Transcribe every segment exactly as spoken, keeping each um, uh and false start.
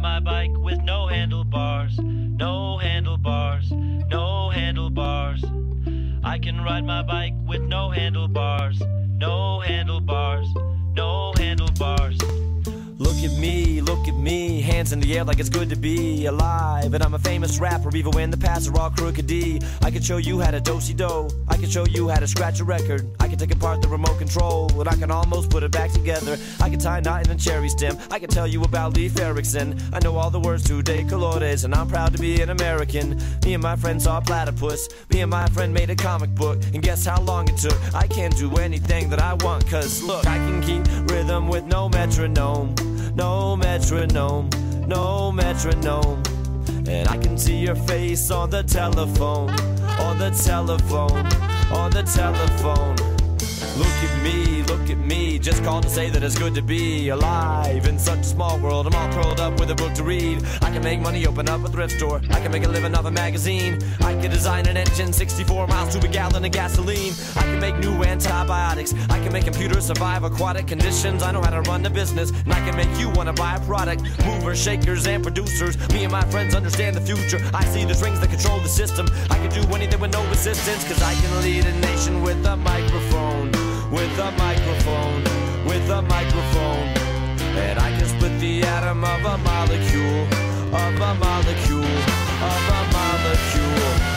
ride my bike with no handlebars, no handlebars, no handlebars. I can ride my bike with no handlebars, no handlebars, no handlebars. Look at me, look at me, hands in the air like it's good to be alive. And I'm a famous rapper, even when the paths are all crooked D. I can show you how to do-si-do, I can show you how to scratch a record. I can take apart the remote control, and I can almost put it back together. I can tie a knot in a cherry stem, I can tell you about Leif Erikson. I know all the words to De Colores, and I'm proud to be an American. Me and my friend saw a platypus, me and my friend made a comic book. And guess how long it took? I can do anything that I want, cause look, I can keep rhythm with no metronome. No metronome, no metronome. And I can see your face on the telephone, on the telephone, on the telephone. Look at me, look at me, just called to say that it's good to be alive in such a small world. I'm all curled up with a book to read. I can make money, open up a thrift store. I can make a living off a magazine. I can design an engine, sixty-four miles to a gallon of gasoline. I can make new antibiotics. I can make computers survive aquatic conditions. I know how to run the business, and I can make you want to buy a product. Movers, shakers, and producers. Me and my friends understand the future. I see the strings that control the system. I can do anything with no resistance, cause I can lead a nation with a microphone. With a microphone, with a microphone. And I can split the atom of a molecule, of a molecule, of a molecule.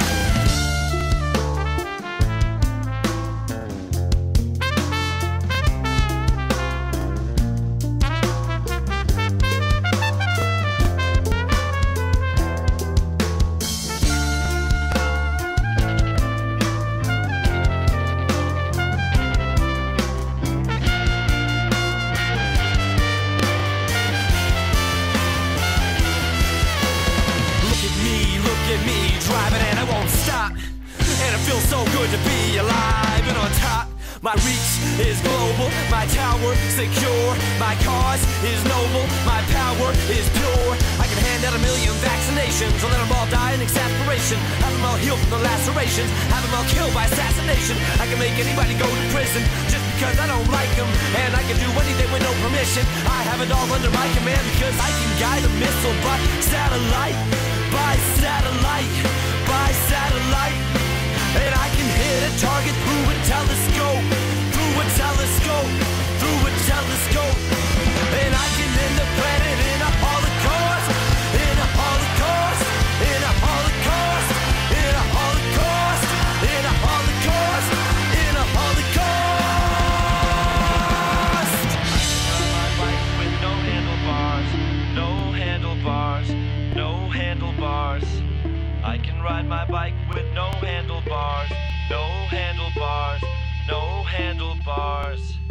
Me driving and I won't stop, and it feels so good to be alive and on top. My reach is global, my tower secure, my cause is noble, my power is pure. I can hand out a million vaccinations, I'll let them all die in exasperation, have them all healed from the lacerations, have them all killed by assassination. I can make anybody go to prison just because I don't like them, and I can do anything with no permission. I have it all under my command because I can guide a missile by satellite, by satellite, by satellite. And I can hit a target through a telescope, through a telescope, through a telescope. And I can end the planet in a holocaust, in a holocaust, in a holocaust, in a holocaust, in a holocaust, in a holocaust. My bike with no handlebars, no handlebars, no handlebars. I can ride my bike with no handlebars, no handlebars, no handlebars.